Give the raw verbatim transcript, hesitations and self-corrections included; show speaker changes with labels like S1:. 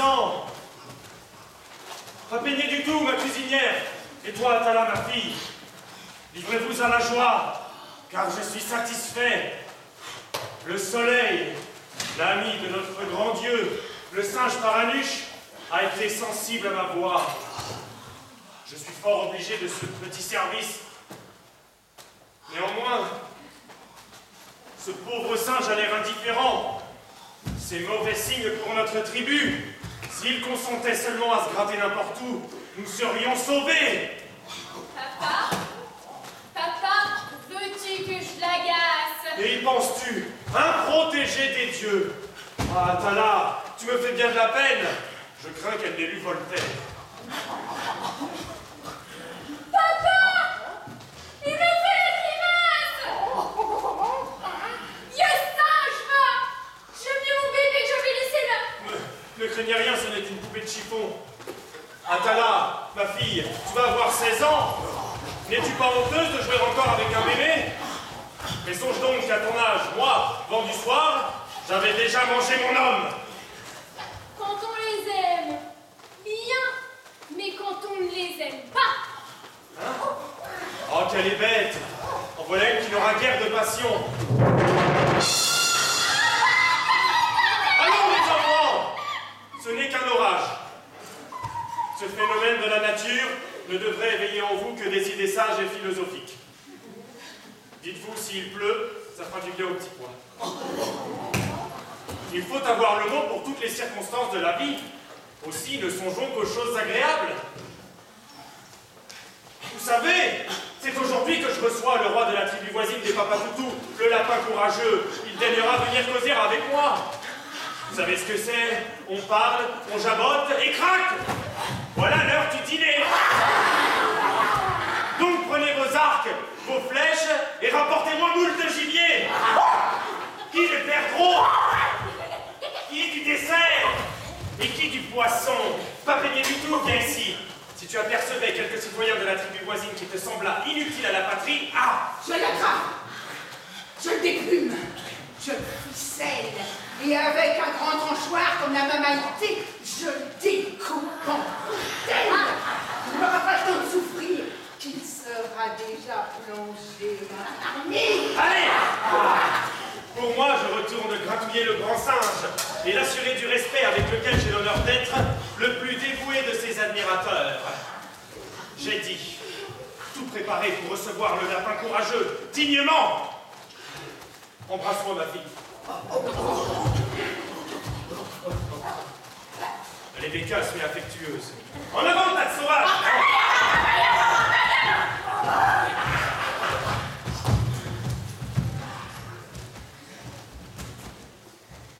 S1: suffisant. Pas peigné du tout, ma cuisinière. Et toi, Atala, ma fille, livrez-vous à la joie, car je suis satisfait. Le soleil, l'ami de notre grand Dieu, le singe Paranuche, a été sensible à ma voix. Je suis fort obligé de ce petit service. Néanmoins, ce pauvre singe a l'air indifférent. C'est mauvais signe pour notre tribu. S'il consentait seulement à se gratter n'importe où, nous serions sauvés.
S2: Papa, papa, veux-tu que je l'agace?
S1: Et y penses-tu, un protégé des dieux? Ah, Atala, tu me fais bien de la peine. Je crains qu'elle n'ait lu Voltaire.
S2: Papa! Il me fait la grimace! Dieu singe, va! J'aime mieux mon bébé que je vais laisser là!
S1: Ne, ne craignez rien, ce n'est qu'une poupée de chiffon. Atala, ma fille, tu vas avoir seize ans. N'es-tu pas honteuse de jouer encore avec un bébé? Mais songe donc qu'à ton âge, moi, vent du soir, j'avais déjà mangé mon homme.
S2: Quand on les aime, bien, mais quand on ne les aime pas.
S1: Hein? Oh, qu'elle est bête. En voilà une qui n'aura guère de passion. Allons, les enfants! Ce n'est qu'un orage. Ce phénomène de la nature ne devrait éveiller en vous que des idées sages et philosophiques. Dites-vous, s'il pleut, ça fera du bien au petit pois. Il faut avoir le mot pour toutes les circonstances de la vie. Aussi, ne songeons qu'aux choses agréables. Vous savez, c'est aujourd'hui que je reçois le roi de la tribu voisine des Papatoutous, le lapin courageux. Il daignera venir causer avec moi. Vous savez ce que c'est? On parle, on jabote et craque. Voilà l'heure du dîner. Donc prenez vos arcs, vos flèches et rapportez-moi moult de gibier. Qui les perdront? Qui du dessert? Et qui du poisson? Pas peigné du tout, viens ici. Si tu apercevais quelques citoyens de la tribu voisine qui te sembla inutile à la patrie, ah!
S3: Je l'attrape, je le déplume, je le ficelle, et avec un grand tranchoir comme la mamalité, je le découpe en tel. Il n'aura pas le temps de souffrir, qu'il sera déjà plongé dans la nuit.
S1: Allez! Pour moi, je retourne gratouiller le grand singe et l'assurer du respect avec lequel j'ai l'honneur d'être le plus dévoué de ses admirateurs. J'ai dit, tout préparé pour recevoir le lapin courageux, dignement. Embrasse-moi, ma fille. Elle est bécasse mais affectueuse. En avant,